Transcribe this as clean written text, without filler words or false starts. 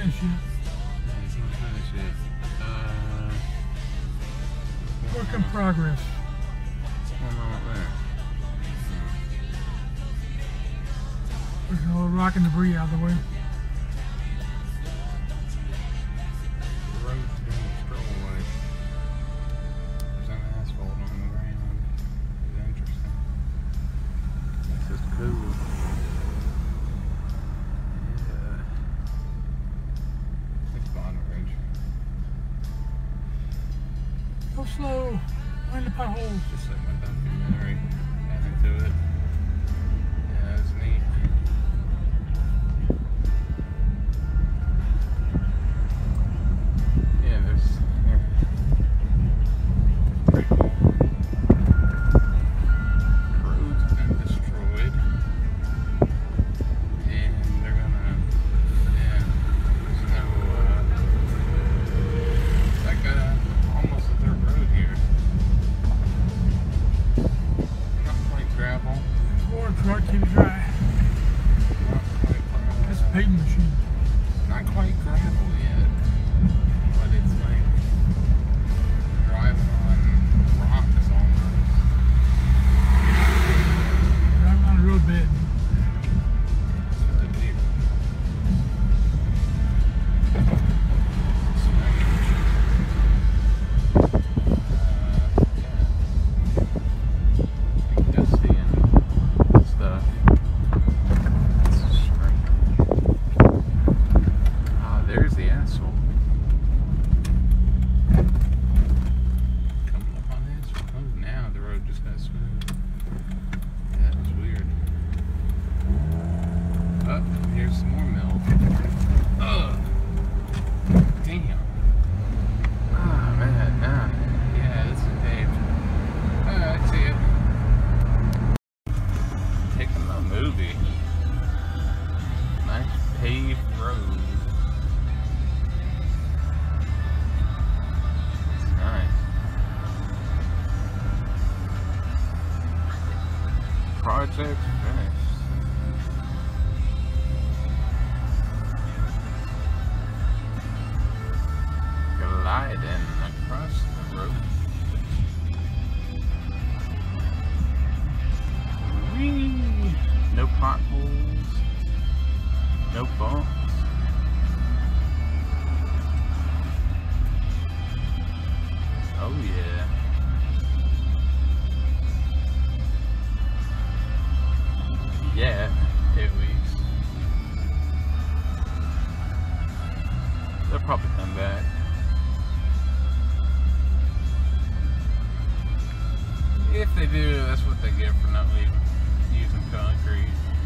finish yet. Yeah, he's not finished yet. Work in progress. What's going on up there? Pushing all the rock and debris out of the way. The road's going to stroll away. There's some asphalt on the ground. It's interesting. This is cool. Yeah. It's Bond Ridge. Go slow. Find the potholes. Just like my documentary. Got into it. Yeah, it was neat. Yeah, there's pretty cool. The road's been destroyed. And they're gonna, yeah, there's no, it's like almost a dirt road here. Not quite gravel. Water truck, keep it dry. Not quite, That's a paving machine. not quite gravel yet, but it's like driving on rocks almost. Driving on a road bed. It's really weird. Yeah. Dusty and stuff. It's strange. Ah, there's the asphalt. Coming up on asphalt. Oh, now the road just got smooth. That was weird. Oh, here's some more milk. Ugh. Damn. Ah, man, nah. Yeah, this is paved. I see it. Taking a movie. Nice paved road. It's nice. Project finished. Gliding across the road. Whee! No potholes. No bumps. Oh yeah. Yeah, at least. They'll probably come back. If they do, that's what they get for not using concrete.